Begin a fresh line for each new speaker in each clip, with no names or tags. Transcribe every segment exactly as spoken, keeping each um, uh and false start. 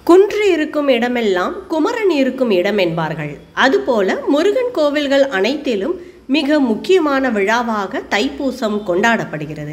குன்று இருக்கும் இடமெல்லாம் குமரன் இருக்கும் இடம் என்பார்கள். அதுபோல முருகன் கோவில்கள் அனைத்திலும் மிக முக்கியமான விழாவாக தைப்பூசம் கொண்டாடப்படுகிறது.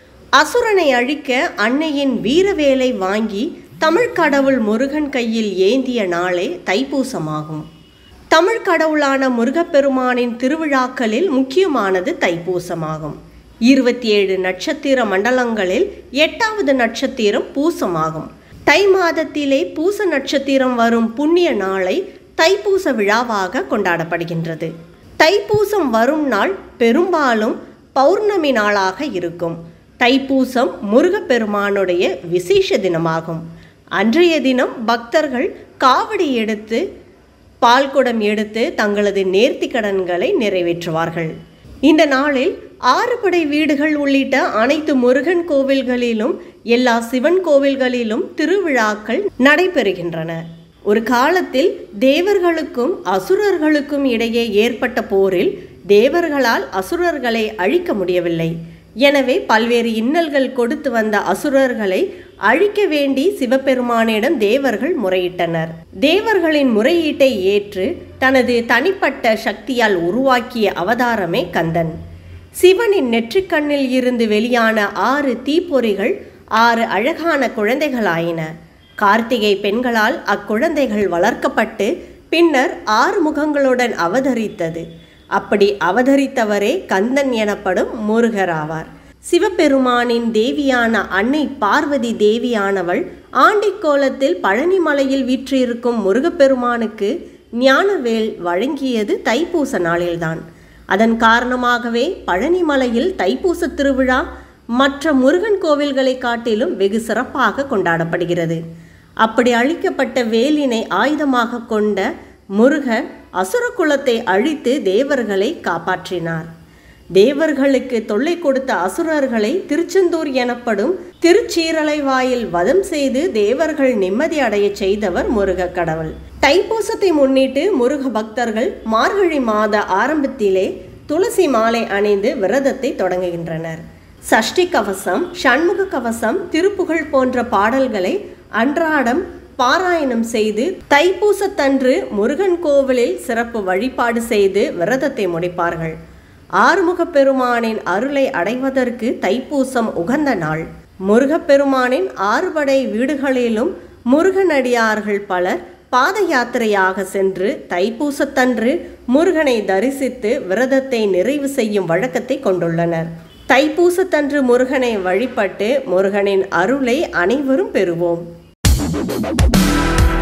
அசுரனை அழிக்க அன்னையின் வீரவேலை வாங்கி தமிழ் கடவுள் முருகன் கையில் ஏந்திய நாளே தைப்பூசமாகும். தமிழ் கடவுளான முருகப்பெருமானின் திருவிழாக்களில் முக்கியமானது தைப்பூசமாகும். இருபத்தி ஏழு நட்சத்திர மண்டலங்களில் எட்டாவது நட்சத்திரம் பூசமாகும். தை மாதத்திலே பூச நட்சத்திரம் வரும் புண்ணிய நாளை தைப்பூச விழாவாக கொண்டாடப்படுகின்றது. தைப்பூசம் வரும் நாள் பெரும்பாலும் பௌர்ணமி நாளாக இருக்கும். தைப்பூசம் முருகப்பெருமானுடைய விசேஷ தினமாகும். அன்றைய தினம் பக்தர்கள் காவடி எடுத்து பால்குடம் எடுத்து தங்களது நேர்த்தி கடன்களை நிறைவேற்றுவார்கள். இந்த நாளில் ஆறுபடை வீடுகள் உள்ளிட்ட அனைத்து முருகன் கோவில்களிலும் எல்லா சிவன் கோவில்களிலும் திருவிழாக்கள் நடைபெறுகின்றன. ஒரு காலத்தில் தேவர்களுக்கும் அசுரர்களுக்கும் இடையே ஏற்பட்ட போரில் தேவர்களால் அசுரர்களை அழிக்க முடியவில்லை. எனவே பல்வேறு இன்னல்கள் கொடுத்து வந்த அசுரர்களை அழிக்க வேண்டி சிவபெருமானிடம் தேவர்கள் முறையிட்டனர். தேவர்களின் முறையீட்டை ஏற்று தனது தனிப்பட்ட சக்தியால் உருவாக்கிய அவதாரமே கந்தன். சிவனின் நெற்றிக்கண்ணில் இருந்து வெளியான ஆறு தீப்பொறிகள் ஆறு அழகான குழந்தைகளாயின. கார்த்திகை பெண்களால் அக்குழந்தைகள் வளர்க்கப்பட்டு பின்னர் ஆறு முகங்களுடன் அவதரித்தது. அப்படி அவதரித்தவரே கந்தன் எனப்படும் முருகராவார். சிவபெருமானின் தேவியான அன்னை பார்வதி தேவியானவள் ஆண்டிக்கோலத்தில் பழனிமலையில் வீற்றிருக்கும் முருகப்பெருமானுக்கு ஞானவேல் வழங்கியது தைப்பூச நாளில்தான். அதன் காரணமாகவே பழனிமலையில் தைப்பூச திருவிழா மற்ற முருகன் கோவில்களை காட்டிலும் வெகு சிறப்பாக கொண்டாடப்படுகிறது. அப்படி அழிக்கப்பட்ட வேலினை ஆயுதமாக கொண்ட முருகன் அசுர குலத்தை அழித்து தேவர்களை காப்பாற்றினார். தேவர்களுக்கு தொல்லை கொடுத்த அசுரர்களை திருச்செந்தூர் எனப்படும் திருச்சீரலைவாயில் வதம் செய்து தேவர்கள் நிம்மதி அடைய செய்தவர் முருக கடவுள். தைப்பூசத்தை முன்னிட்டு முருக பக்தர்கள் மார்கழி மாத ஆரம்பத்திலே துளசி மாலை அணிந்து விரதத்தை தொடங்குகின்றனர். சஷ்டி கவசம், சண்முக கவசம், திருப்புகழ் போன்ற பாடல்களை அன்றாடம் பாராயணம் செய்து தைப்பூசத்தன்று முருகன் கோவிலில் சிறப்பு வழிபாடு செய்து விரதத்தை முடிப்பார்கள். ஆறுமுகப்பெருமானின் அருளை அடைவதற்கு தைப்பூசம் உகந்த நாள். முருகப்பெருமானின் ஆறுபடை வீடுகளிலும் முருகனடியார்கள் பலர் பாத யாத்திரையாக சென்று தைப்பூசத்தன்று முருகனை தரிசித்து விரதத்தை நிறைவு செய்யும் வழக்கத்தை கொண்டுள்ளனர். தைப்பூசத்தன்று முருகனை வழிபட்டு முருகனின் அருளை அனைவரும் பெறுவோம்.